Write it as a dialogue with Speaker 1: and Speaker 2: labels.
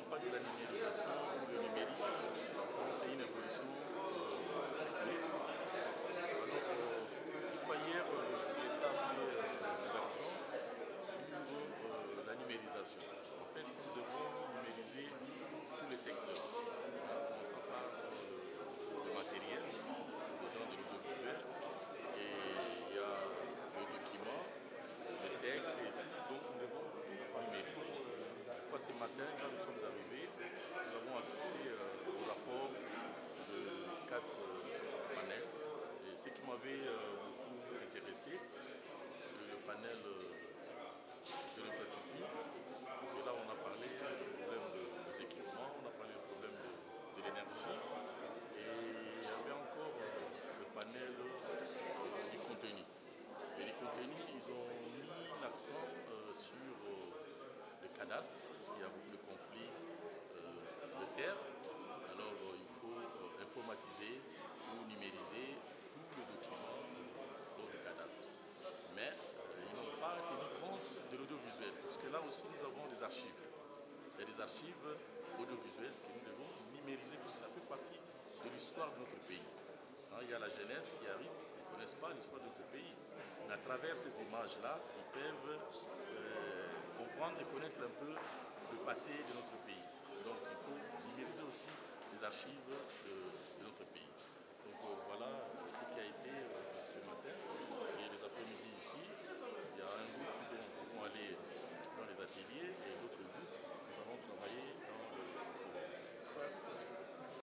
Speaker 1: pas de la numérisation ou le numérique, c'est une évolution technique. Je crois hier, le chef de l'État a fait l'accent sur la numérisation. En fait, nous devons numériser tous les secteurs, en commençant par le matériel, les gens de l'audiovisuel, et il y a le document, le texte, et donc nous devons tout numériser. Je crois que ce matin, quand nous sommes arrivés, nous avons assisté au rapport de 4 panels. Et ce qui m'avait beaucoup intéressé, c'est le panel de l'infrastructure. Parce que là, on a parlé du problème des équipements, on a parlé du problème de l'énergie. Et il y avait encore le panel du contenu. Et les contenus, ils ont mis l'accent sur le cadastre, parce qu'il y a beaucoup de conflits de terre. Alors il faut informatiser ou numériser tout le document lors du cadastre. Mais ils n'ont pas tenu compte de l'audiovisuel, parce que là aussi nous avons des archives. Il y a des archives audiovisuelles que nous devons numériser, parce que ça fait partie de l'histoire de notre pays. Il y a la jeunesse qui arrive, ils ne connaissent pas l'histoire de notre pays. Mais à travers ces images-là, ils peuvent comprendre et connaître un peu le passé de notre pays. Donc il faut numériser aussi les archives